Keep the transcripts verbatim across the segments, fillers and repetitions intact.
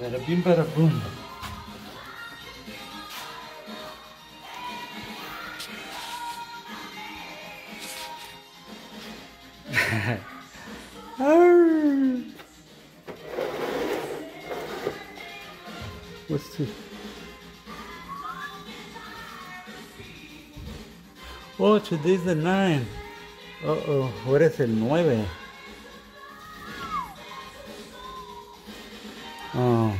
Bada bing, bada boom. What's this? Oh, today's the nine. Uh oh, what is el nueve? Oh.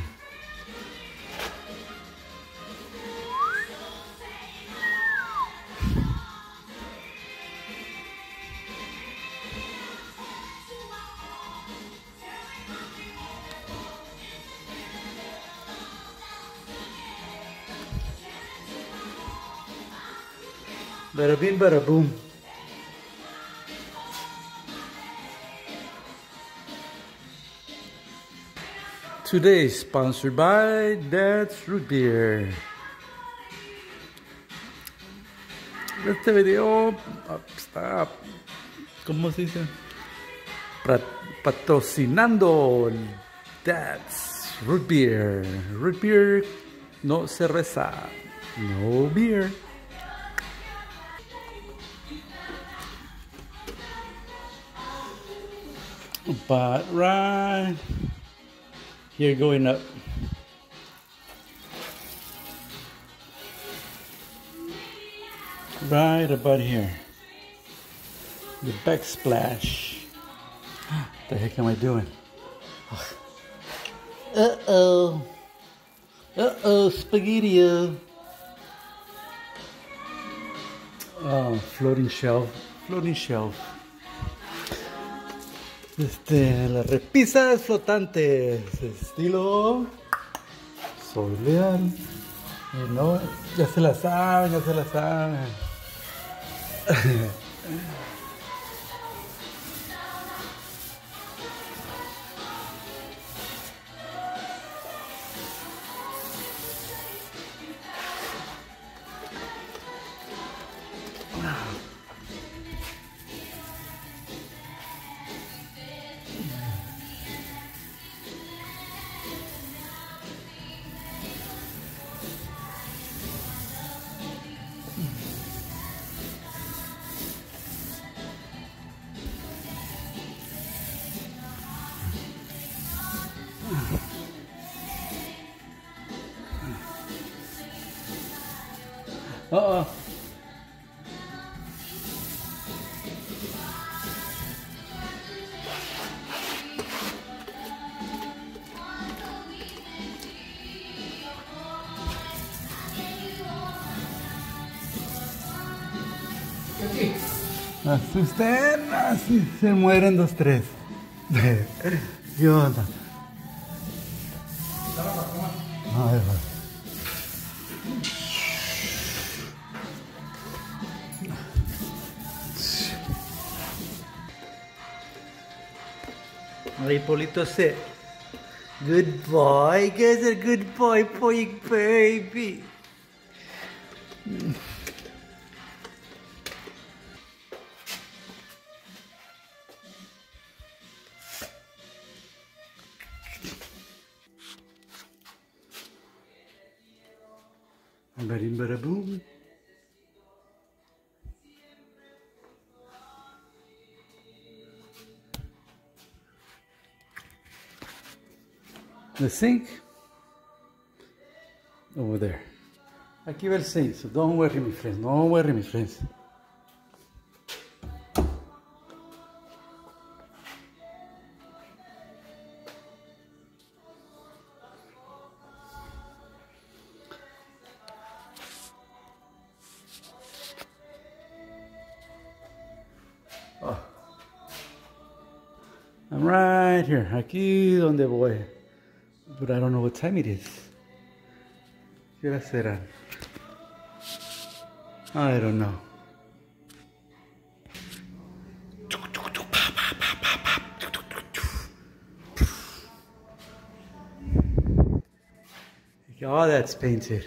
Bada bing, bada boom. Today is sponsored by Dad's Root Beer. Este video está, ¿cómo se dice? Patrocinando Dad's Root Beer. Root Beer, no cerveza, no beer. But right here going up. Right about here. The backsplash. What the heck am I doing? Uh-oh. Uh-oh, spaghetti. Oh, floating shelf. Floating shelf. Este, las repisas flotantes, estilo Soy Leal. Y no, ya se la saben, ya se la saben. Uh-oh. Asusten, así se mueren dos, tres. ¿Qué onda? Ay, va. Ay, Polito said, good boy, guys are good boy, boy, baby. Bada bada boom. The sink over there. Aquí va el sink, so don't worry, my friends. Don't worry, my friends. Oh. I'm right here. Aquí donde voy. But I don't know what time it is. ¿Qué hora será? I don't know. Oh, that's painted.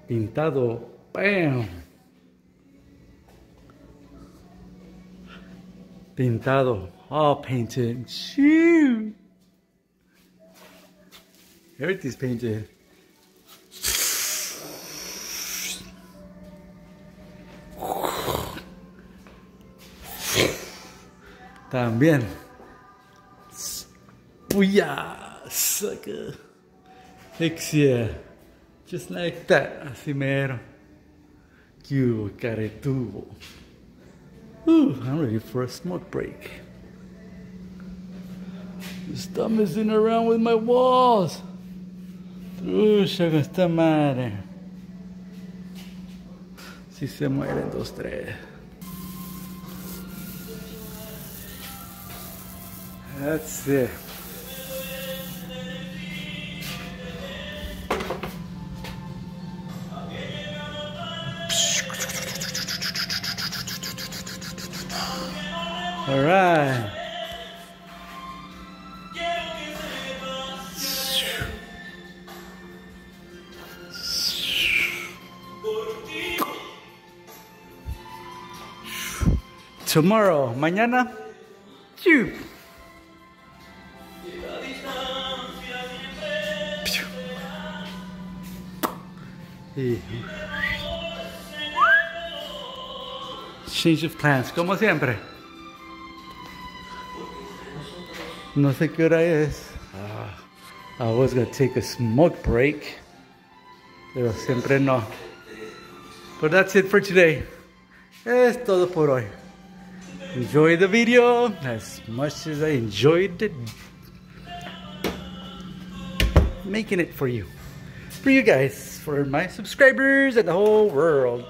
Pintado. Bam. Pintado. All painted. Shoo! Everything's painted. También. Booyah! Sucker. Heck yeah. Just like that. Así mero. You caretubo. Ooh, I'm ready for a smoke break. Stop messing around with my walls. Uy, con esta madre. Si se mueren dos, tres. That's it. All right. Tomorrow, mañana, choo. Change of plans, como siempre. No sé qué hora es. Uh, I was gonna take a smoke break, pero siempre no. But that's it for today. Es todo por hoy. Enjoy the video as much as I enjoyed it making it for you. For you guys, for my subscribers and the whole world.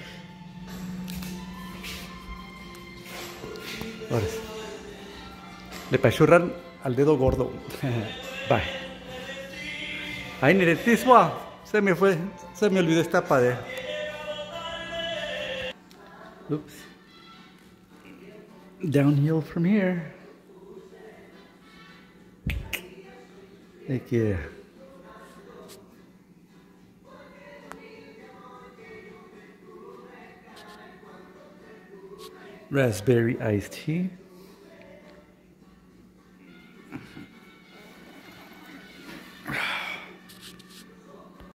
Ahora sí. Le pachurran al dedo gordo. Bye. Ay, ni de tisua. Se me fue. Se me olvidó esta padre. Oops. Downhill from here. Heck yeah. Raspberry iced tea.